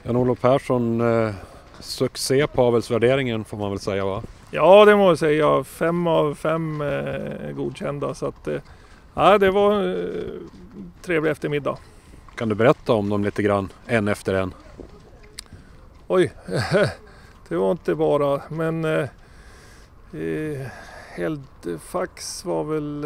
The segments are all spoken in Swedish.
Jan-Olof Persson, succé på avelsvärderingen får man väl säga, va? Ja, det måste jag säga. 5 av 5 godkända. Så att, ja, det var trevlig eftermiddag. Kan du berätta om dem lite grann, en efter en? Oj, det var inte bara, men Eldfax var väl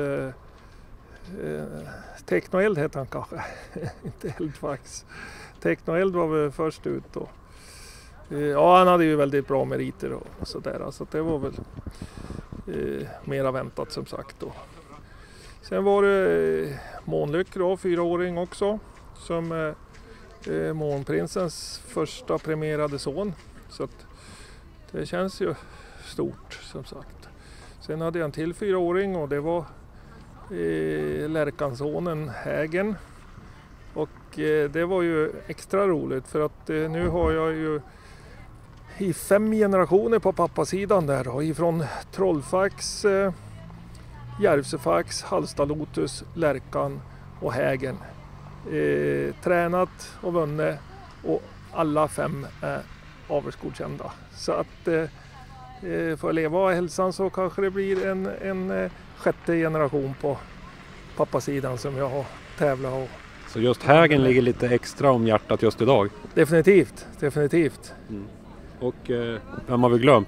Technoeld hette han kanske, inte Eldfax. Technoeld var väl först ut då. Ja, han hade ju väldigt bra meriter och sådär, så det var väl mera väntat som sagt då. Sen var det Månlyck då, 4-åring också, som Månprinsens första premierade son. Så att det känns ju stort som sagt. Sen hade jag en till 4-åring och det var Lärkansonen Hägen. Och det var ju extra roligt för att nu har jag ju i 5 generationer på pappasidan där då, ifrån Trollfax, Järvsefax, Hallsta Lotus, Lärkan och Hägen. Tränat och vunnit och alla 5 är avelsgodkända. Så att för att leva av hälsan så kanske det blir en sjätte generation på pappasidan som jag har tävlat och. Så just Hägen ligger lite extra om hjärtat just idag? Definitivt, definitivt. Mm. Och vem har vi glömt?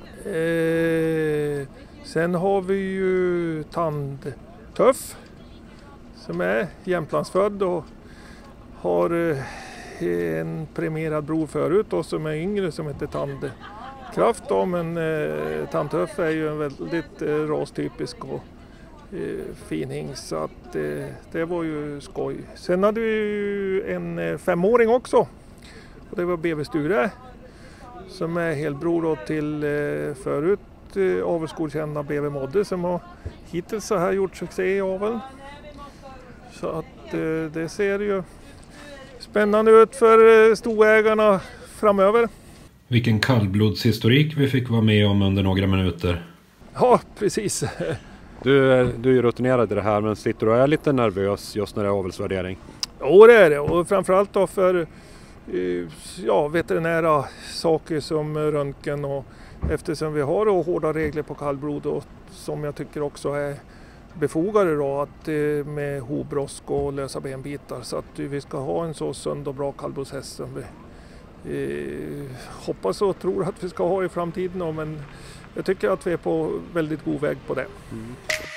Sen har vi ju Tandtuff som är Jämtlandsfödd och har en premierad bror förut och som är yngre som heter Tandkraft då, men Tandtuff är ju en väldigt rastypisk och fin hingst, så att det var ju skoj. Sen hade vi ju en 5-åring också och det var BV Sture som är helbror då till förut avelsgodkända BV Modde som har hittills så här gjort succé i aveln. Så att det ser ju spännande ut för stoägarna framöver. Vilken kallblodshistorik vi fick vara med om under några minuter. Ja, precis. Du är ju rutinerad i det här, men sitter du och är lite nervös just när det är avelsvärdering? Jo, det är det. Och framförallt då för veterinära saker som röntgen och eftersom vi har då hårda regler på kallblod och som jag tycker också är befogade då att med hovbrosk och lösa benbitar, så att vi ska ha en så sund och bra kallblodshäst som vi hoppas och tror att vi ska ha i framtiden, men jag tycker att vi är på väldigt god väg på det. Mm.